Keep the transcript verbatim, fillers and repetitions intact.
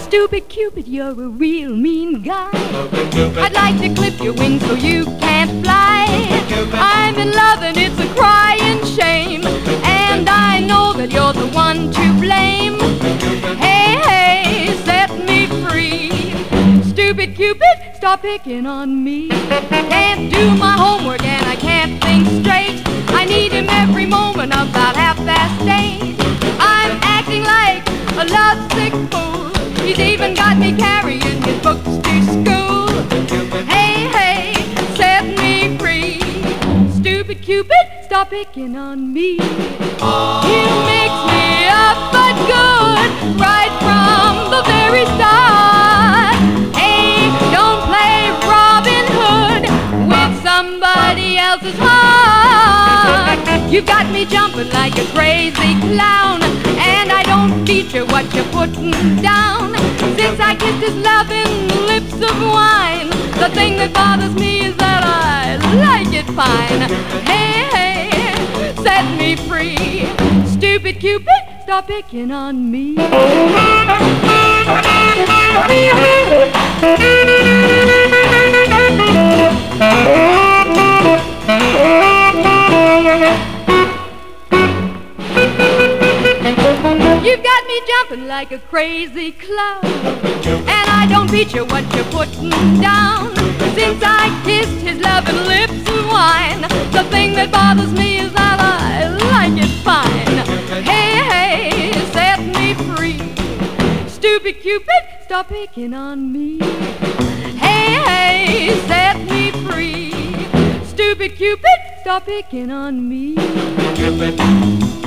Stupid Cupid, you're a real mean guy. I'd like to clip your wings so you can't fly. I'm in love and it's a crying shame, and I know that you're the one to blame. Hey, hey, set me free. Stupid Cupid, stop picking on me. Can't do my homework and I can't think straight. I need him every moment about half past eight. I'm acting like a lovesick fool. He's even got me carrying his books to school. Hey, hey, set me free. Stupid Cupid, stop picking on me. You mix me up but good, right from the very start. Hey, don't play Robin Hood with somebody else's heart. You got me jumping like a crazy clown, and I don't feature what you're putting down. Since I kissed his loving lips of wine, the thing that bothers me is that I like it fine. Hey, hey, set me free. Stupid Cupid, stop picking on me. You've got me jumping like a crazy clown, and I don't feature what you're putting down. Since I kissed his loving lips of wine, the thing that bothers me is that I like it fine. Hey, hey, set me free. Stupid Cupid, stop picking on me. Hey, hey, set me free. Stupid Cupid, stop picking on me. Cupid.